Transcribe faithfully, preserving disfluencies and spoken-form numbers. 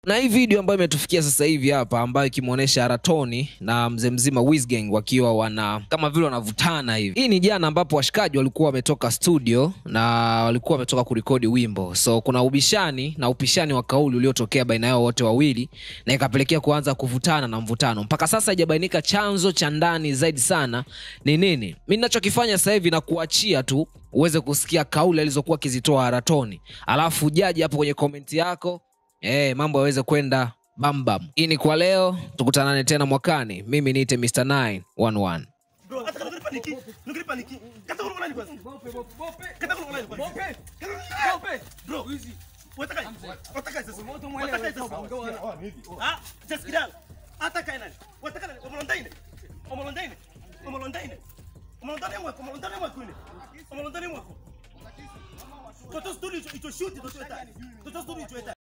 Na hii video ambayo imetufikia sasa hivi hapa ambayo ikimuonesha Ratoni na mzee mzima Wizgang wakiwa wana kama vile wanavutana hivi. Hii ni jana ambapo washikaji walikuwa wametoka studio na walikuwa wametoka kurekodi wimbo. So kuna ubishani na upishani wa kauli uliotokea baina yao wote wawili na ikapelekea kuanza kuvutana na mvutano. Mpaka sasa haijabainika chanzo cha ndani zaidi sana ni nini. Mimi ninachokifanya sasa hivi na kuachia tu uweze kusikia kauli alizokuwa akizitoa Ratoni. Alafu jaji hapo kwenye comment yako Eh, mambo yaweze kwenda bambam. Hii ni kwa leo, tukutanane tena mwakani. Mimi niite Mister nine one one. Bro, hata kama paniki, nukiri paniki. Kata kuna nani kwanza? Bope, bope. Kata kuna nani kwanza? Bope. Bope. Bro, easy. Wataka. Wataka sasa. Wataka sasa. Ah, just kidal. Ataka nani? Wataka nani? Omolondaine. Omolondaine. Omolondaine. Omolondaine mwako, omolondaine mwako ile. Omolondaine mwako. Toto studio ito shoot ito shoot. Toto studio ito